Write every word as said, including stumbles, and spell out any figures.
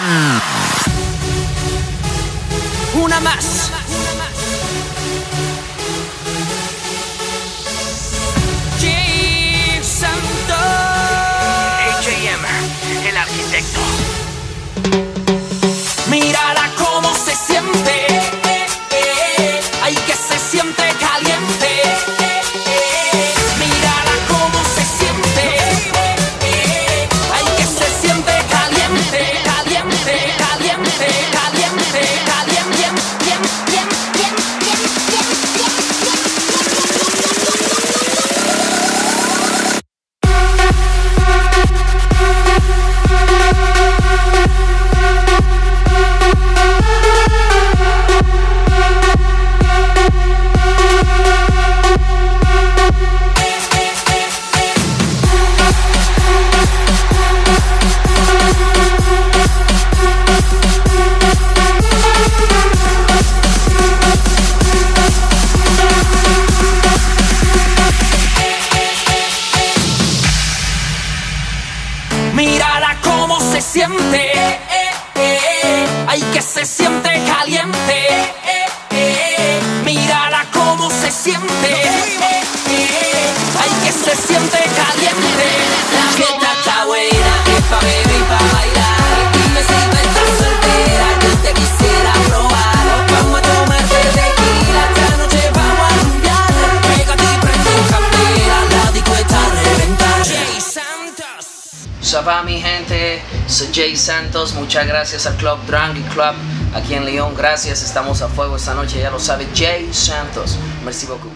Una más. Jay Santos. A J M, el arquitecto. Mírala cómo se siente. Ay, que se siente caliente. Mírala cómo se siente. Ay, que se siente caliente, caliente, caliente, caliente, caliente, bien, bien, bien, bien, bien, bien, mírala cómo se siente. Ay, que se siente caliente. Mírala cómo se siente. Ay, que se siente caliente. La fiesta está buena, es pa' beber y pa' bailar. Dime si tú estás soltera, yo te quisiera probar. Vamos a tomarte tequila, esta noche vamos a rumbear. Pégate y prende candela, la disco está a reventar. Jay Santos. Shabbat, mi gente, soy Jay Santos. Muchas gracias al Club Drunk Club aquí en León. Gracias, estamos a fuego esta noche, ya lo sabe Jay Santos. Merci beaucoup.